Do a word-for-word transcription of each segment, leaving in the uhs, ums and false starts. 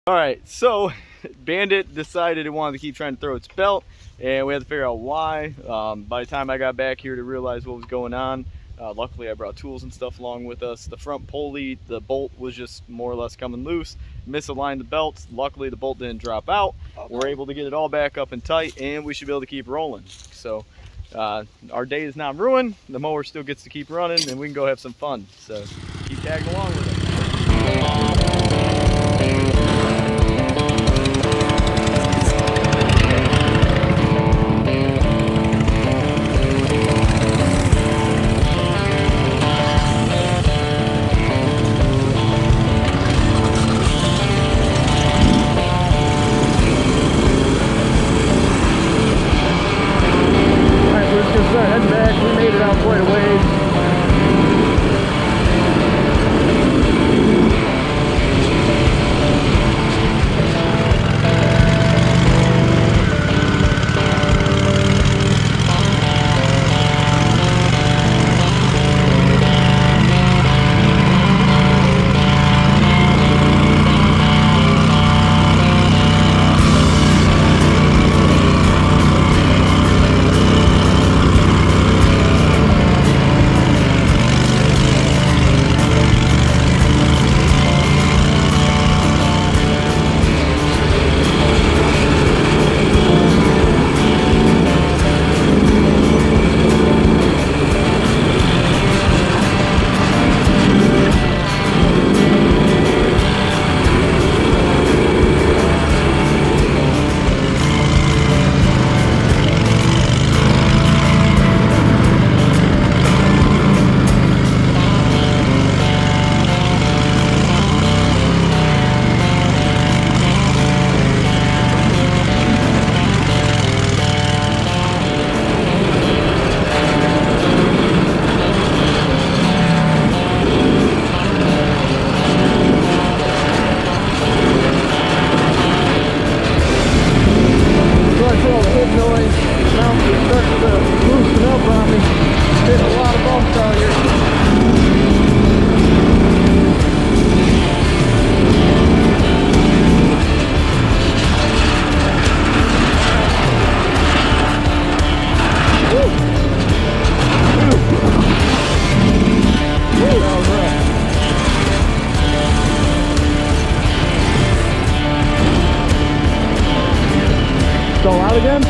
All right, so Bandit decided it wanted to keep trying to throw its belt, and we had to figure out why. Um, by the time I got back here to realize what was going on, uh, luckily I brought tools and stuff along with us. The front pulley, the bolt was just more or less coming loose, misaligned the belts. Luckily the bolt didn't drop out. We're able to get it all back up and tight, and we should be able to keep rolling. So uh, our day is not ruined. The mower still gets to keep running, and we can go have some fun. So keep tagging along with it. Heading back, we made it out quite a ways. Stall out again?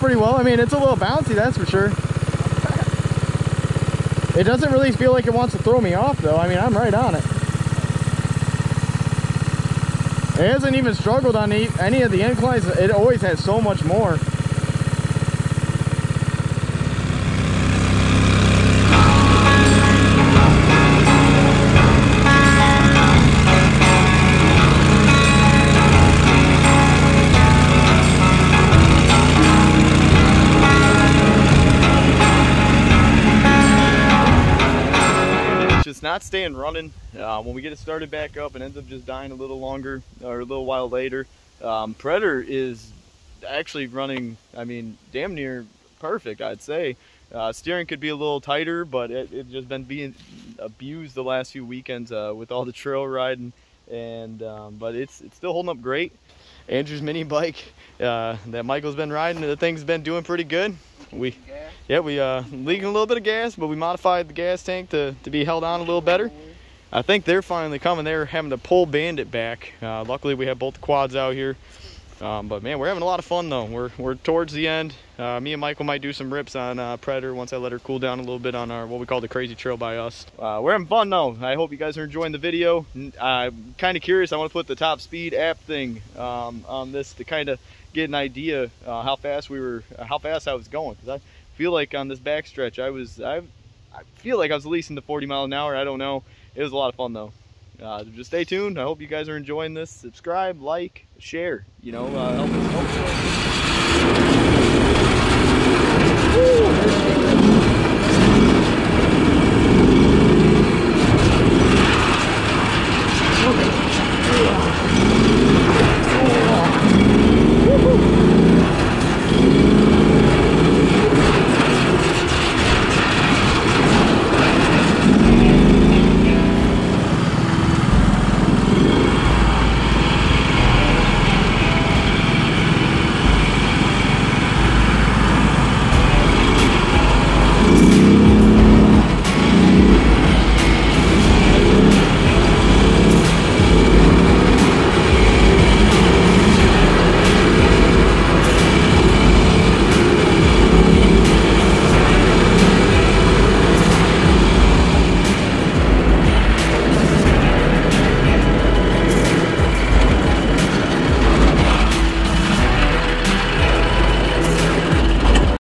pretty well. I mean, it's a little bouncy, that's for sure. It doesn't really feel like it wants to throw me off though. I mean, I'm right on it. It hasn't even struggled on any of the inclines. It always has so much more. It's not staying running. Uh, when we get it started back up, it ends up just dying a little longer or a little while later. Um, Predator is actually running, I mean, damn near perfect, I'd say. Uh, steering could be a little tighter, but it, it just been being abused the last few weekends uh, with all the trail riding, and um, but it's it's still holding up great. Andrew's mini bike uh, that Michael's been riding, the thing's been doing pretty good. We, yeah, we uh, leaking a little bit of gas, but we modified the gas tank to, to be held on a little better. I think they're finally coming. They're having to pull Bandit back. Uh, luckily, we have both the quads out here. Um, but man, we're having a lot of fun though. We're we're towards the end. Uh, me and Michael might do some rips on uh, Predator once I let her cool down a little bit on our what we call the crazy trail by us. Uh, we're having fun though. I hope you guys are enjoying the video. I'm kind of curious. I want to put the top speed app thing um, on this to kind of get an idea uh, how fast we were, uh, how fast I was going. Because I feel like on this backstretch, I was, I, I feel like I was at least in the forty mile an hour. I don't know. It was a lot of fun though. Uh, just stay tuned. I hope you guys are enjoying this. Subscribe, like, share. You know, uh, help us. Help us.